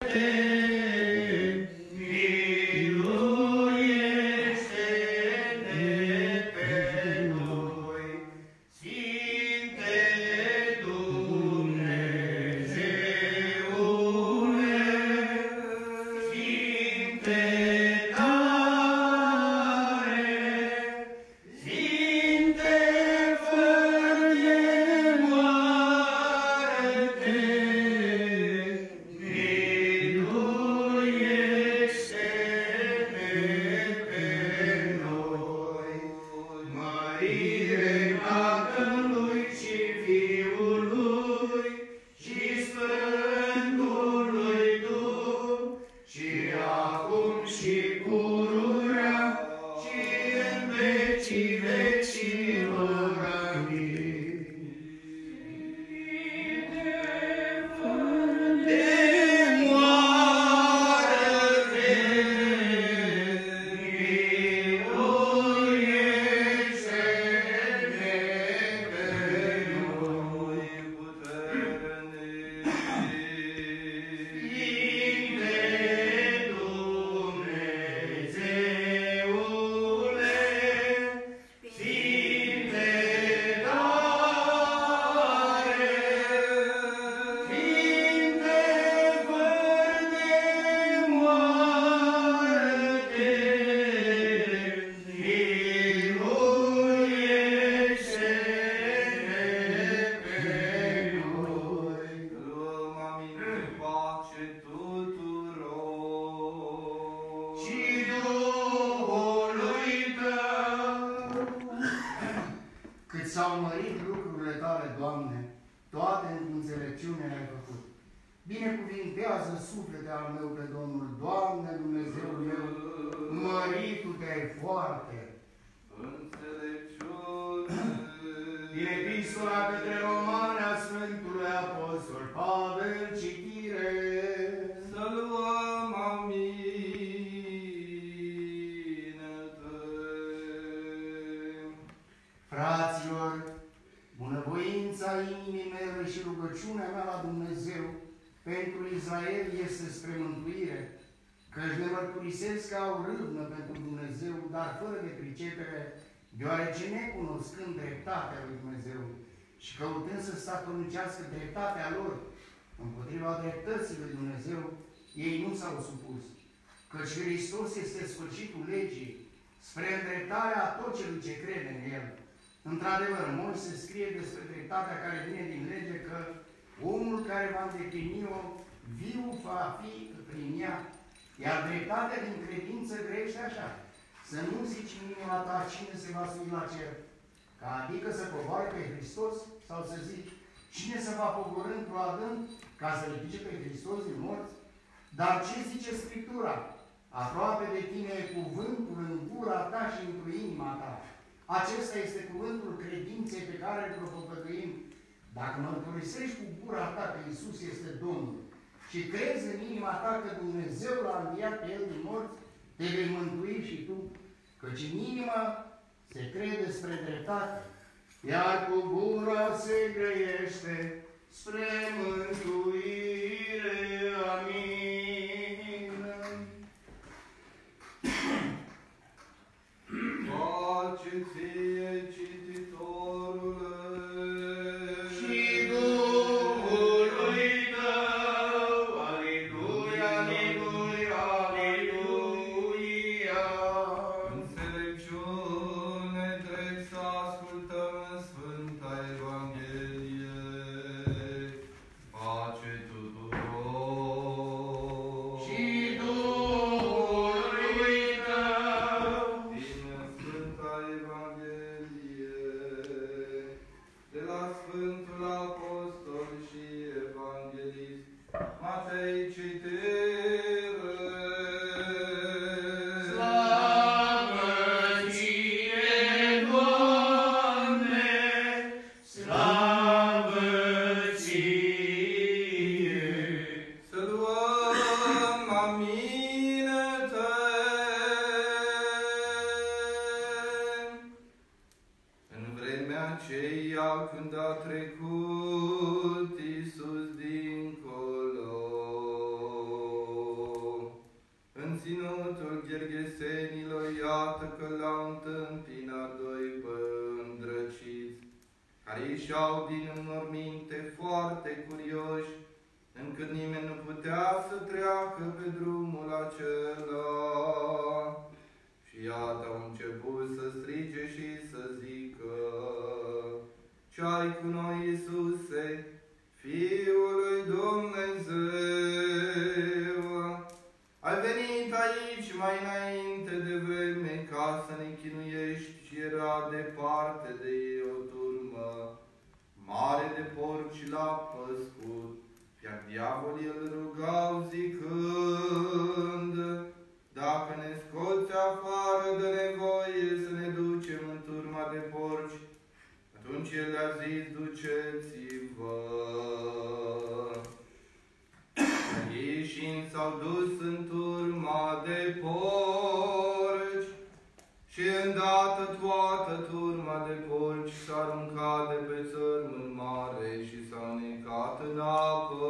S-au mărit lucrurile tale, Doamne, toate în înțelepciune le-ai făcut. Binecuvintează suflete al meu pe Domnul, Doamne, Dumnezeul meu, mărit Tu te-ai foarte. Înțelepciune. Din Epistola către Romani a Sfântului Apostol Pavel, citire. Să luăm aminte. Fraților, bunăvoința inimii mele și rugăciunea mea la Dumnezeu pentru Israel este spre mântuire, căci ne mărturisesc că au râvnă pentru Dumnezeu, dar fără de pricepere, deoarece necunoscând dreptatea lui Dumnezeu și căutând să statornicească dreptatea lor împotriva dreptății lui Dumnezeu, ei nu s-au supus, căci Hristos este sfârșitul legii, spre îndreptarea a tot celui ce crede în El. Într-adevăr, Moise scrie despre dreptatea care vine din lege că omul care va îndeplini-o, viu va fi prin ea, iar dreptatea din credință crește așa: să nu zici în inima ta cine se va sui la cer, ca adică să coboare pe Hristos, sau să zici cine se va pogorî într-o adânc ca să ridice pe Hristos din morți. Dar ce zice Scriptura? Aproape de tine e cuvântul în gura ta și într-o inima ta. Acesta este cuvântul credinței pe care îl propovăduim. Dacă mărturisești cu gura ta că Iisus este Domnul și crezi în inima ta că Dumnezeu l-a înviat pe El din morți, te vei mântui și tu, căci în inimă se crede spre dreptate, iar cu gura se grăiește spre mântuire. Amin. Pace ție, cititorule, și Duhului tău. Aleluia, aleluia, aleluia. înțelepciune drept să ascultăm în Sfânta Evanghelie. Pace tuturor. Și Duhului tău. Din Sfânta Evanghelie, de la Sfântul Apostol și Evanghelist Matei, citire. Slavă ție, Doamne, slavă ție. Să luăm aminte. În vremea aceea când a trecut Iisus dincolo, iată că l-au întâmpinat doi îndrăciți, care ieșeau din înmorminte foarte curioși, încât nimeni nu putea să treacă pe drumul acela. Și iată au început să strige și să zică: Ce-ai cu noi, Iisuse, Fiul lui Dumnezeu? Ai venit aici mai înainte de vreme ca să ne chinuiești și era departe de ei o turmă mare de porci l-a păscut, iar diavolii îl rugau zicând: Dacă ne scoți afară de nevoie să ne ducem în turma de porci. Atunci el le-a zis: Duceți-vă. Ei ieșind s-au dus în turma de porci și îndată toată turma de porci s-a aruncat de pe țărmul mare și s-a necat în apă.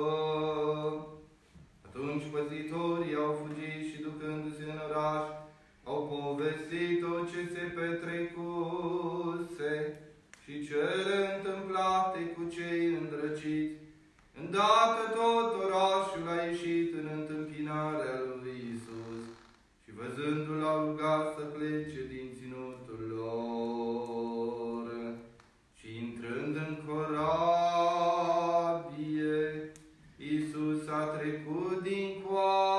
Atunci păzitorii au fugit și ducându-se în oraș, au povestit tot ce se petrecuse și cele întâmplate cu cei îndrăciți. Îndată tot orașul a ieșit în întâmpinarea lui Iisus și văzându-l au rugat să plece din ținutul lor. Și intrând în corabie, Iisus a trecut din coadă